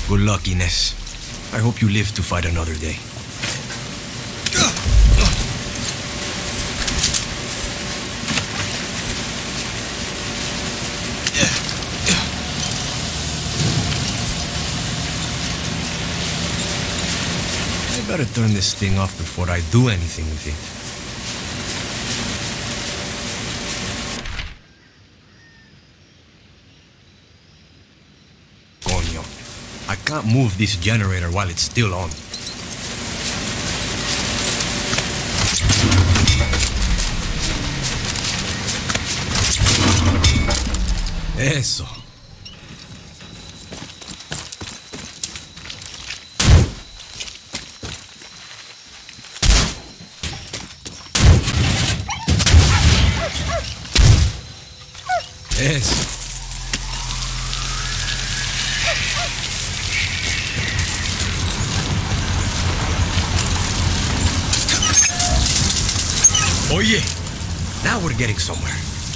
Good luck, Ines. I hope you live to fight another day. I better turn this thing off before I do anything with it. Coño. I can't move this generator while it's still on. Eso. Eso. Oye, now we're getting somewhere.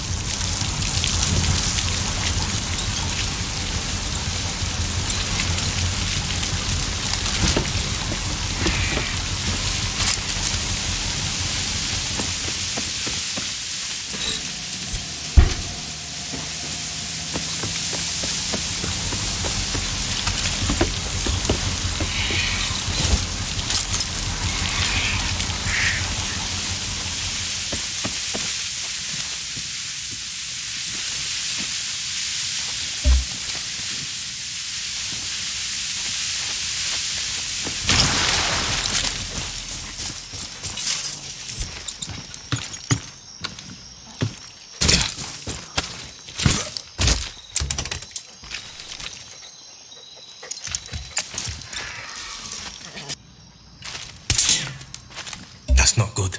That's not good.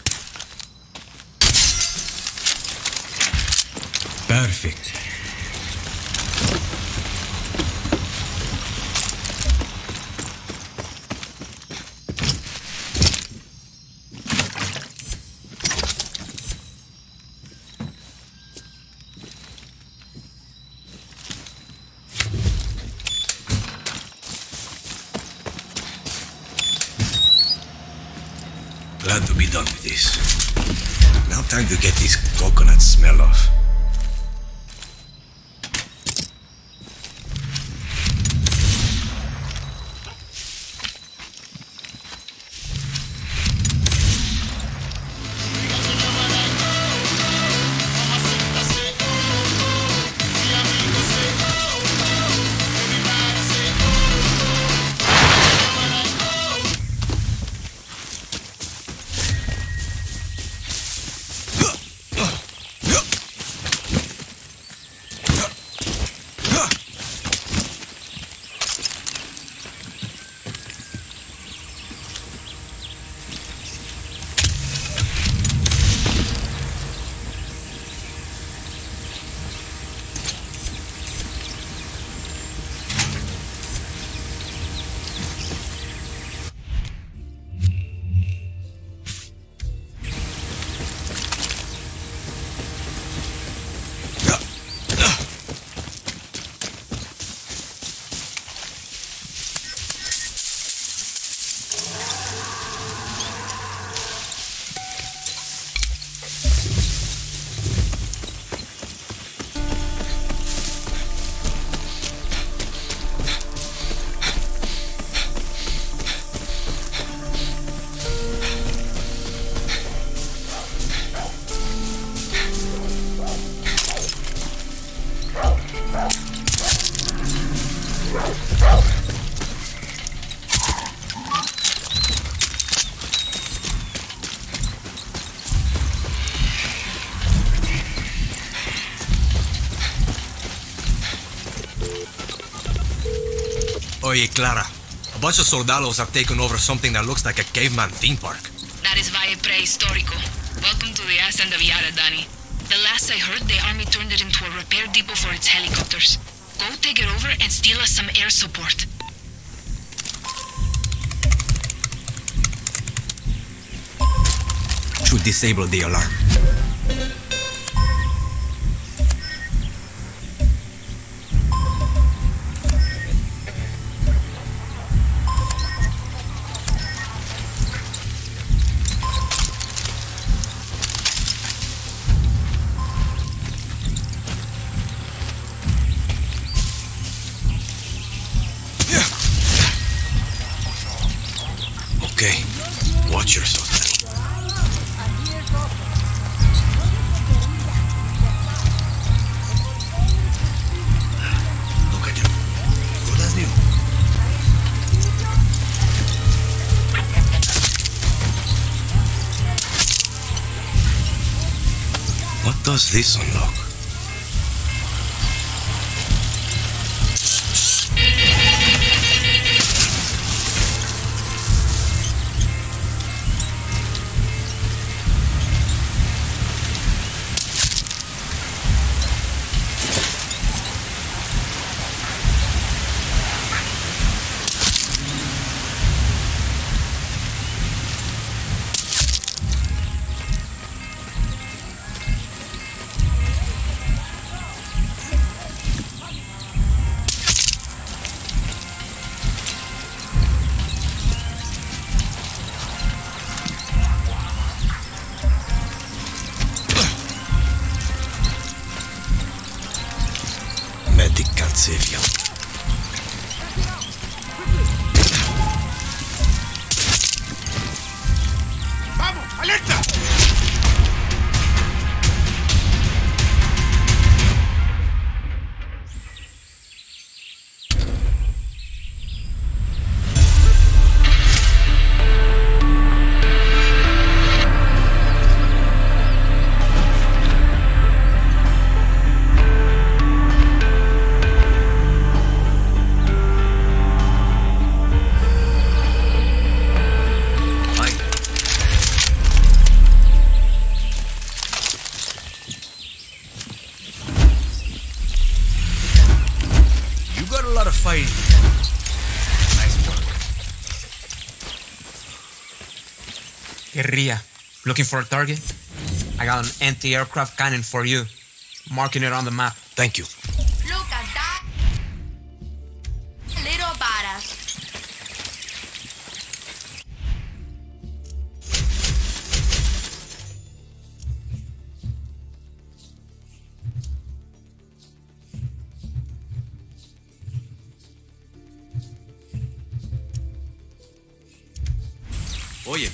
Perfect. Glad to be done with this. Now time to get this coconut smell off. Oye, Clara, a bunch of soldados have taken over something that looks like a caveman theme park. That is Valle Prehistorico. Welcome to the ascent of Yara, Dani. The last I heard, the army turned it into a repair depot for its helicopters. Go take it over and steal us some air support. Should disable the alarm. Okay. Watch yourself, Dani. Look at you. Good as new. What does this unlock? Save you. ¡Vamos! ¡Alerta! Guerrilla, looking for a target? I got an anti-aircraft cannon for you. Marking it on the map. Thank you. Look at that little badass. Oye.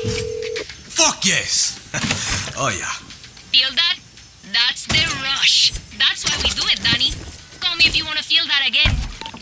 Fuck yes! Oh yeah. Feel that? That's the rush. That's why we do it, Dani. Call me if you want to feel that again.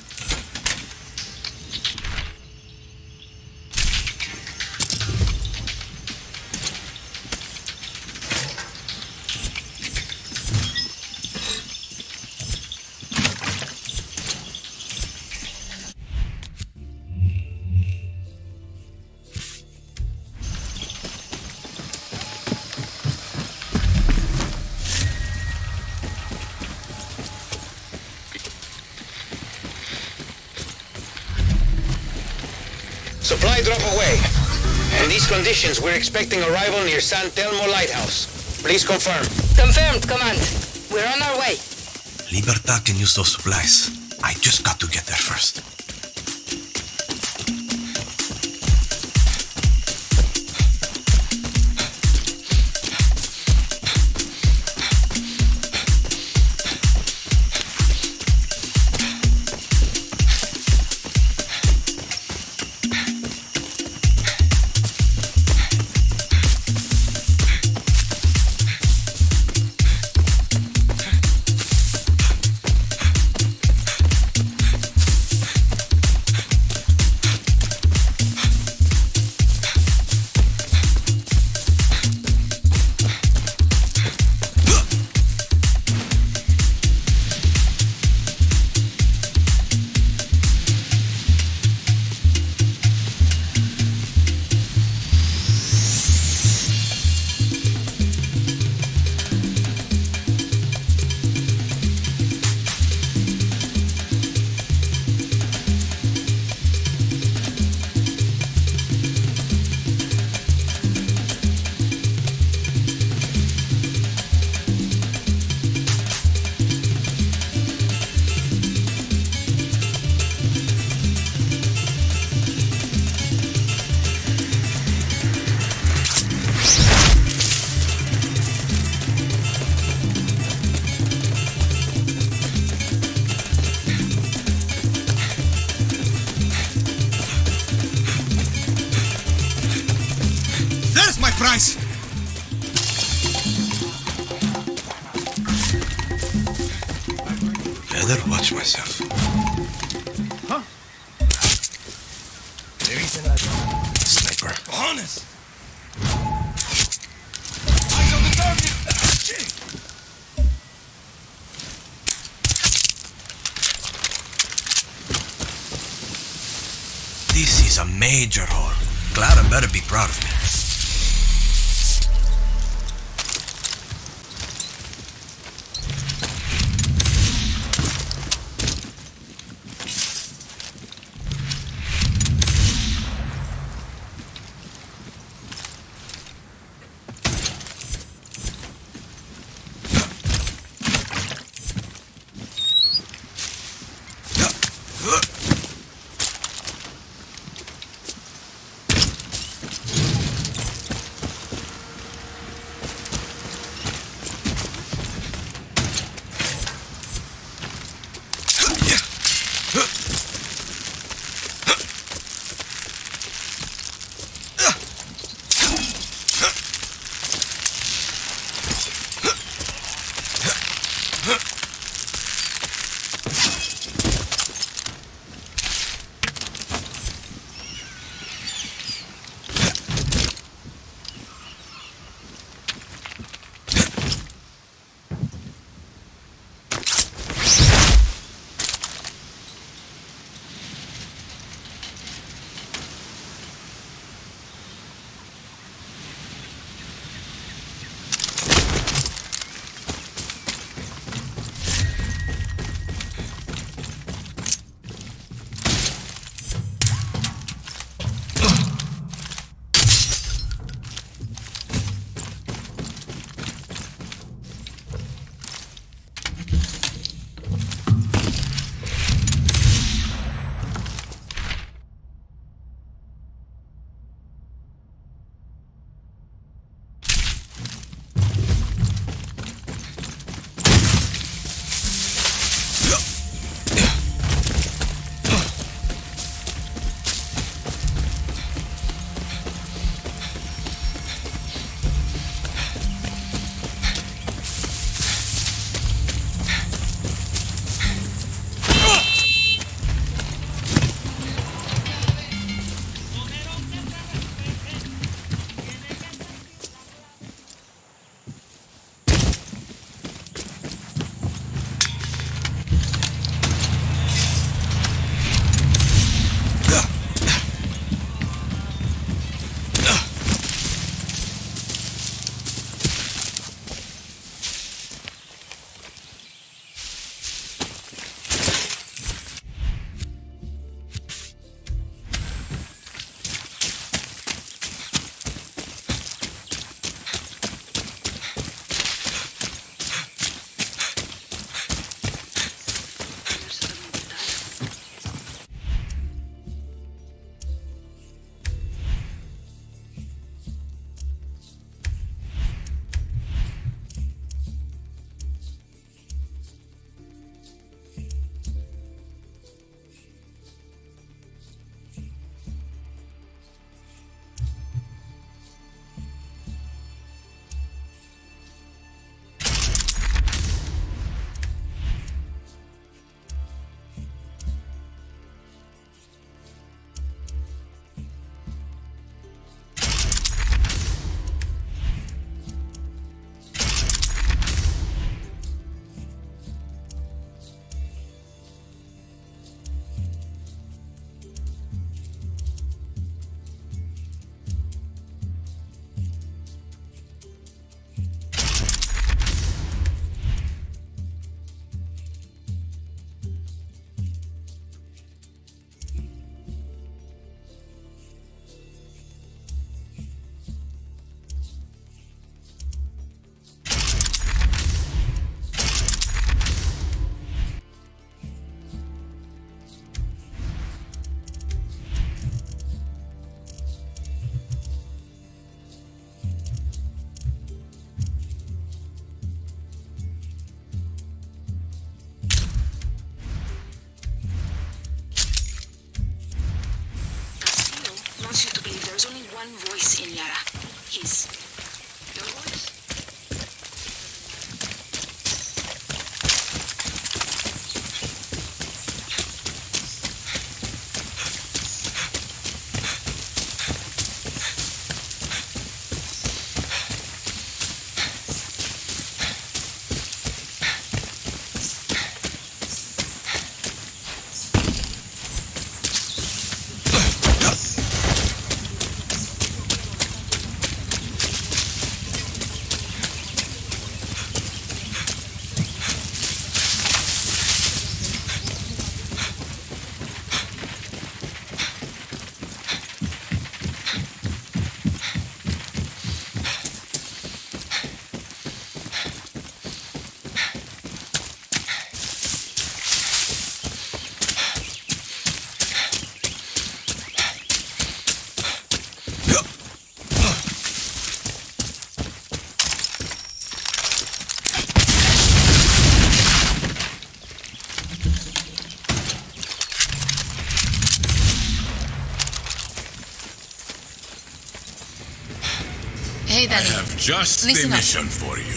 Supply drop away. In these conditions, we're expecting arrival near San Telmo Lighthouse. Please confirm. Confirmed, Command. We're on our way. Libertad can use those supplies. I just got to get there first. Price! Better watch myself. Huh? Sniper. Honest! I got the target! This is a major hole. Clara better be proud of me. wants you to believe there's only one voice in Yara. His. Your voice? Hey, Dani. I have just the mission for you.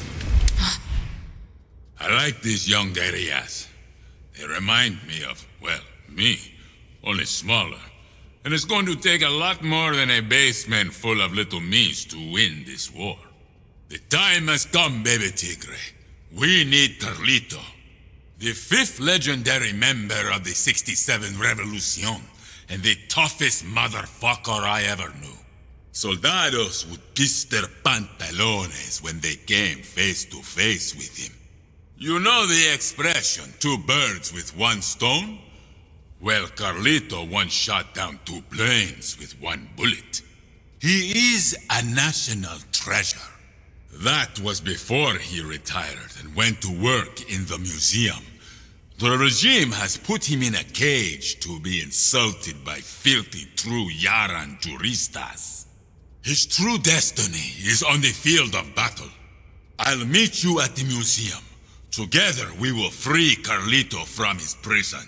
I like these young guerrillas. They remind me of, well, me, only smaller. And it's going to take a lot more than a basement full of little me's to win this war. The time has come, baby tigre. We need Karlito, the 5th legendary member of the 67 Revolution, and the toughest motherfucker I ever knew. Soldados would piss their pantalones when they came face to face with him. You know the expression, 2 birds with 1 stone? Well, Karlito once shot down 2 planes with 1 bullet. He is a national treasure. That was before he retired and went to work in the museum. The regime has put him in a cage to be insulted by filthy true Yaran juristas. His true destiny is on the field of battle. I'll meet you at the museum. Together we will free Karlito from his prison.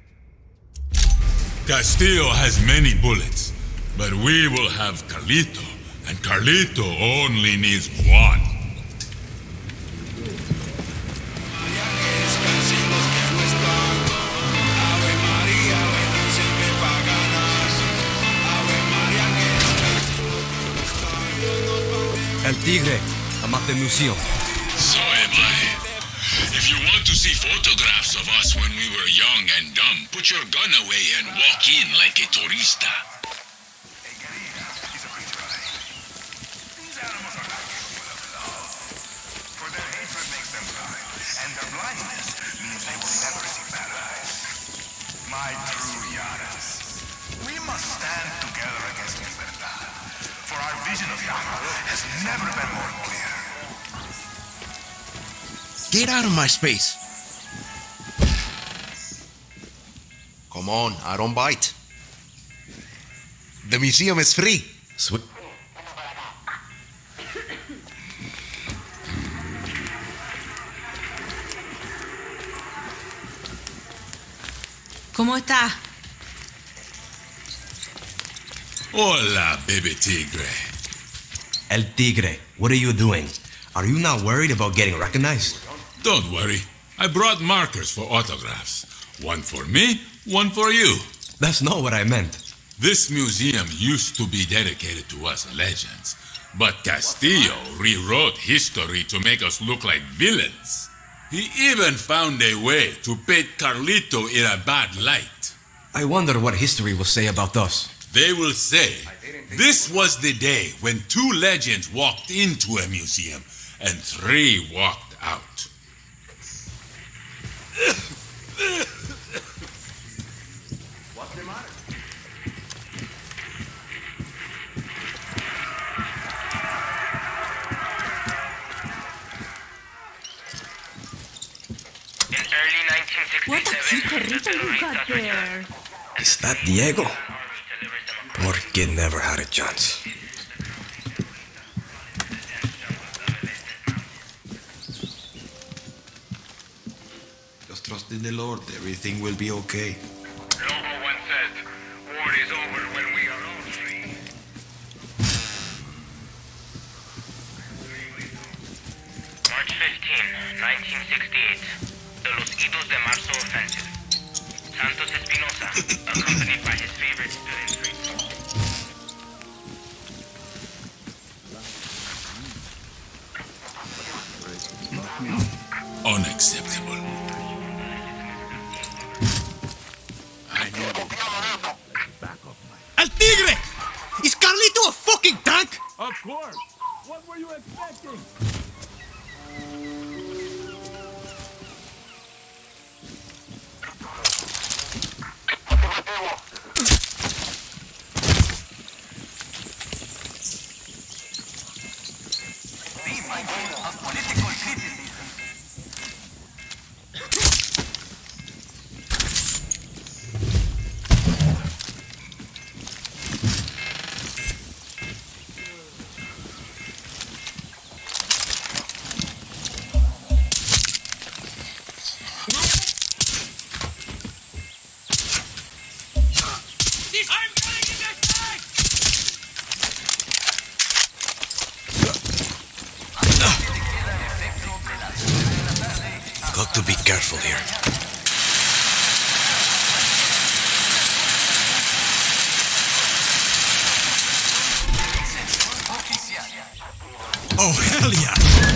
Castillo has many bullets, but we will have Karlito, and Karlito only needs 1. El Tigre, I'm at the museum. So am I. If you want to see photographs of us when we were young and dumb, put your gun away and walk in like a turista. A guerrilla is a creature of hate. These animals are like it full of love. For their hatred makes them blind, and their blindness means they will never see paradise. My true Yaras, we must stand together against libertad. For our vision of Yara has never been more clear. Get out of my space! Come on, I don't bite. The museum is free. Sweet. ¿Cómo está? Hola, baby tigre. El Tigre, what are you doing? Are you not worried about getting recognized? Don't worry. I brought markers for autographs. 1 for me, 1 for you. That's not what I meant. This museum used to be dedicated to us legends, but Castillo rewrote history to make us look like villains. He even found a way to paint Karlito in a bad light. I wonder what history will say about us. They will say, this was the day when 2 legends walked into a museum and 3 walked out. What's the matter? In early 1967, What a cute Karlito you got there. Is that Diego? Poor kid never had a chance. Just trust in the Lord, everything will be okay. Lobo once said, war is over when we are all free. 1968, the Los Idos de Marzo offensive. Santos Espinosa, accompanied by his favorite student friend. Unacceptable. El Tigre! Is Karlito a fucking tank? Of course. What were you expecting? Got to be careful here. Oh, hell yeah!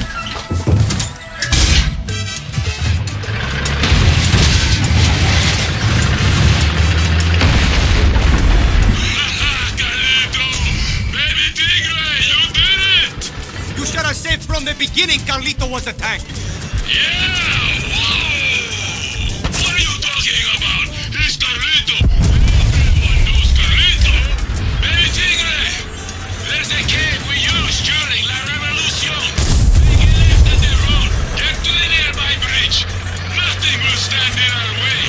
You should have said from the beginning Karlito was a tank. Yeah! Whoa! What are you talking about? It's Karlito! Everyone knows Karlito! Baby Tigre! There's a cave we used during La Revolution! Take a left at the road! Get to the nearby bridge! Nothing will stand in our way!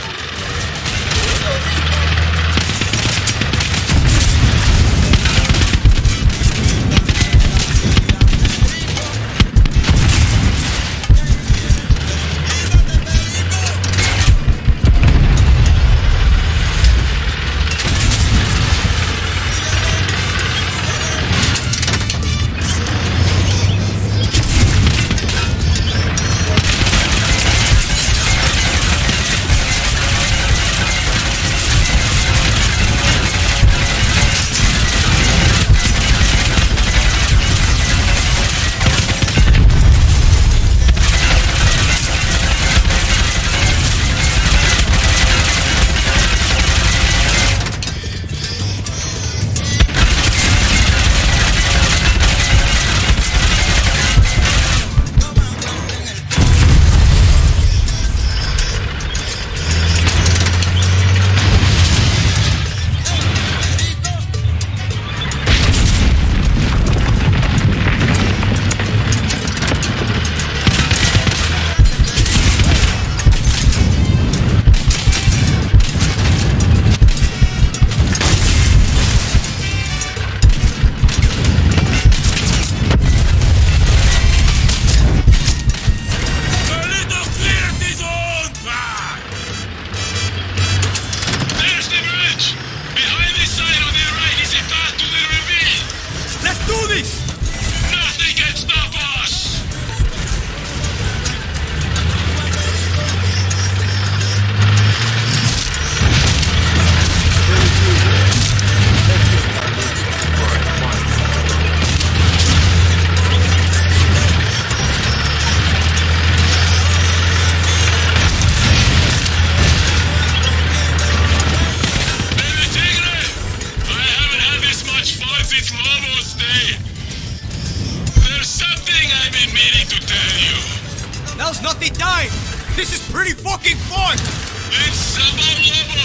Now's not the time! This is pretty fucking fun! It's about Lobo!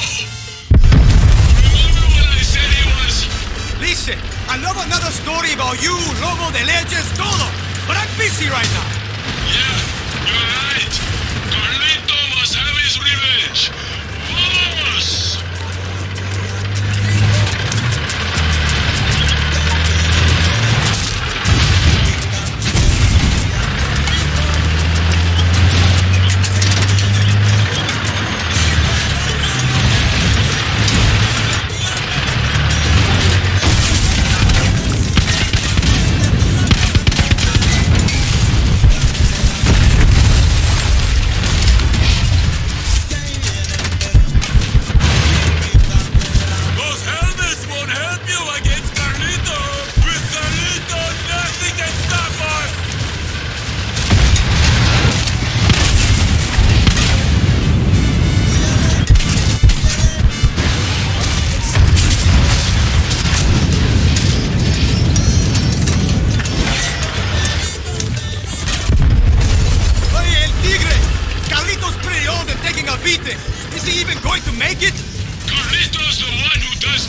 Remember what I said he was? Listen, I love another story about you, Lobo de Legends, todo! But I'm busy right now! Yeah, you're right! Karlito must have his revenge! Vamos!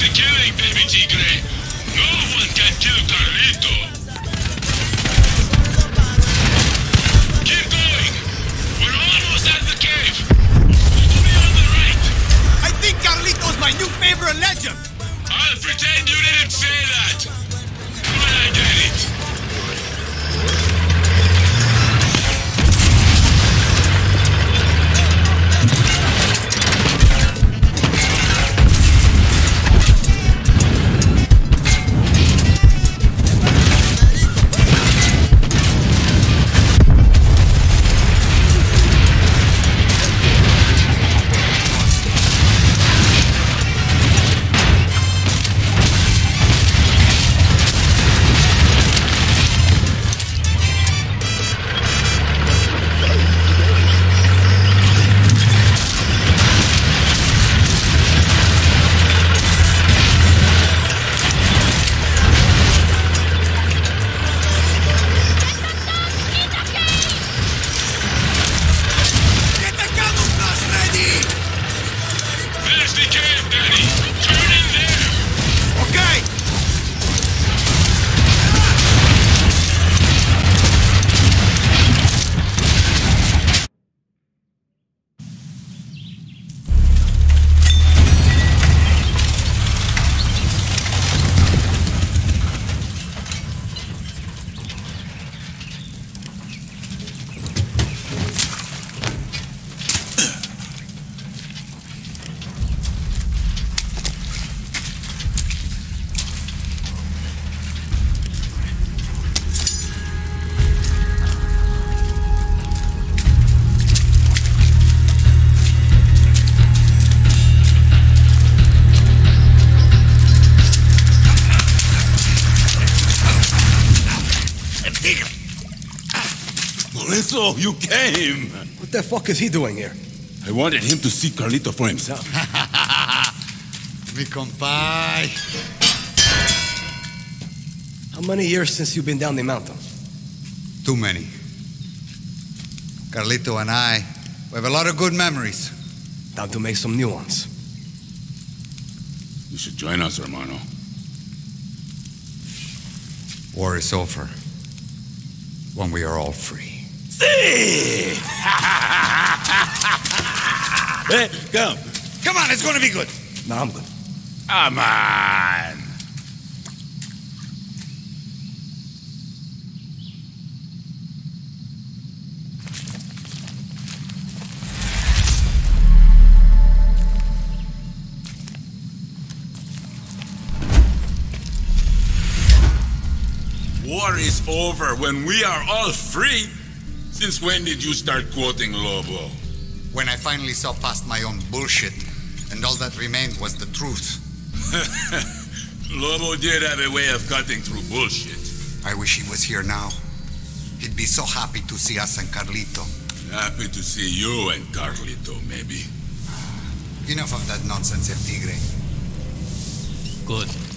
the killing, baby tigre. No one can kill Karlito. Keep going. We're almost at the cave. Over on the right. I think Karlito's my new favorite legend. I'll pretend you didn't say that. But I get it. So you came. What the fuck is he doing here? I wanted him to see Karlito for himself. Mi compay. How many years since you've been down the mountain? Too many. Karlito and I, we have a lot of good memories. Time to make some new ones. You should join us, hermano. War is over when we are all free. Hey, come. Come on, it's gonna be good. No, I'm good. Come on. War is over when we are all free. Since when did you start quoting Lobo? When I finally saw past my own bullshit, and all that remained was the truth. Lobo did have a way of cutting through bullshit. I wish he was here now. He'd be so happy to see us and Karlito. Happy to see you and Karlito, maybe. Enough of that nonsense, El Tigre. Good.